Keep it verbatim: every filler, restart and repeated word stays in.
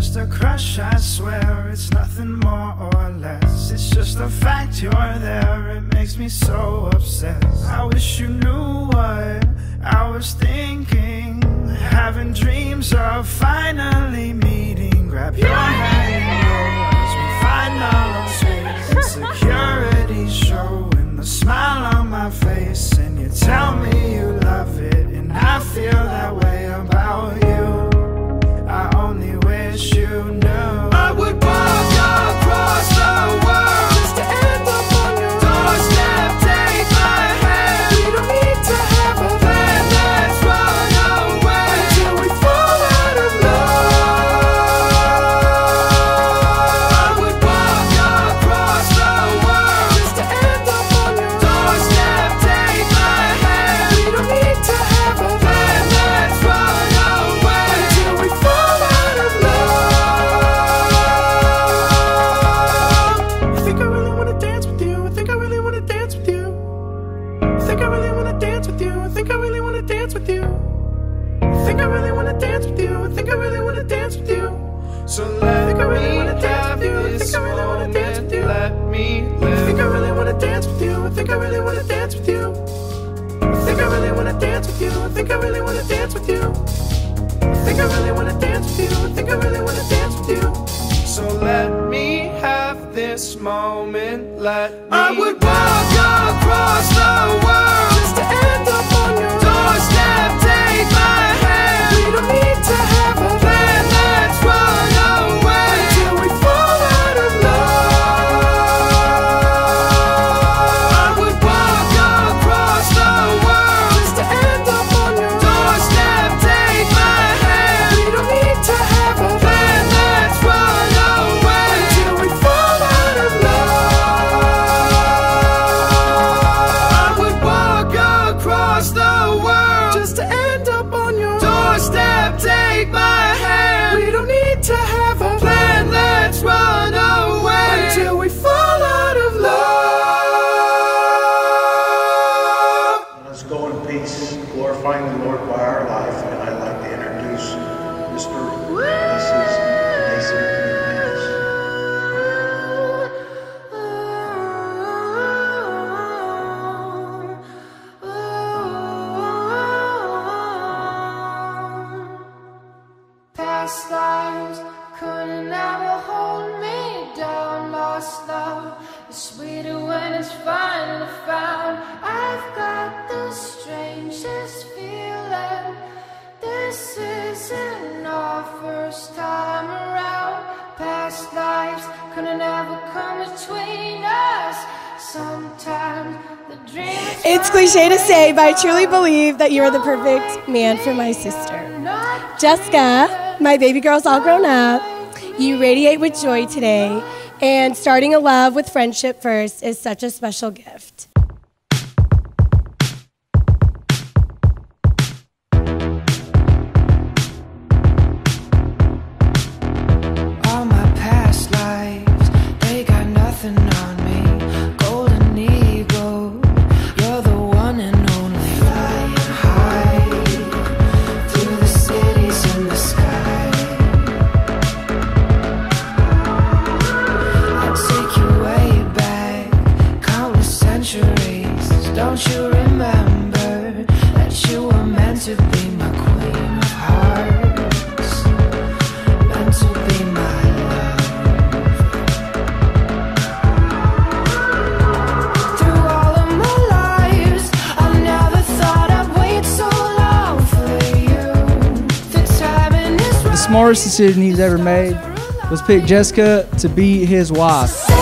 just a crush, I swear. It's nothing more or less. It's just the fact you're there. It makes me so obsessed. I wish you knew what I was thinking. Having dreams of finally meeting. Grab your hand and go as we find our own space. Insecurities show in the smile on my face. And you tell me you love it, and I feel that way about you. I only wish you knew. I would walk across the world just to end up on your doorstep. Take my hand. We don't need to have a plan. Let's run away until we fall out of love. I would walk across the world just to end up on your doorstep. Take my hand. We don't need to have a plan. Let's run away until we fall out of love. I think I really wanna dance with you. I think I really wanna dance with you. I think I really wanna dance with you. I think I really wanna dance with you. I think I really wanna dance with you. I think I really wanna dance with you. So let me have this moment. Let me live. I think I really wanna dance with you. I think I really wanna dance with you. I think I really wanna dance with you. I think I really wanna dance with you. I think I really wanna dance with you. I think I really wanna dance with you. So let me have this moment. Let me. I would walk across the world just to end up on your doorstep. Take my hand. We don't need to have a plan. Let's run away until we fall out of love. I would walk across the world just to end up on your doorstep. Take my hand. We don't need to have a plan. Let's run away until we fall out of love. I would walk across the world just to end up on your doorstep. Take my hand. We don't need to have a plan. Let's run away until we fall out of love. Let's go in peace, glorifying the Lord by our life. And I'd like to introduce Mister and Missus Mason McManus. Past lives couldn't ever hold me down. Lost love is sweeter when it's finally found. I've got the strangest feeling. This isn't our first time around. Past lives couldn't ever come between us. Sometimes the dreams. It's cliche to say, but I truly believe that you are the perfect man for my sister. Jessica, my baby girl's all grown up. You radiate with joy today, and starting a love with friendship first is such a special gift. All my past lives, they got nothing on me. Golden eagle, you're the one and only. Flying high through the cities in the sky. I'll take you way back, countless centuries. Don't you remember that you were meant to be my queen of hearts? Meant to be my love. Through all of my lives, I never thought I'd wait so long for you. The timing is The smartest decision he's ever made was pick Jessica to be his wife. right.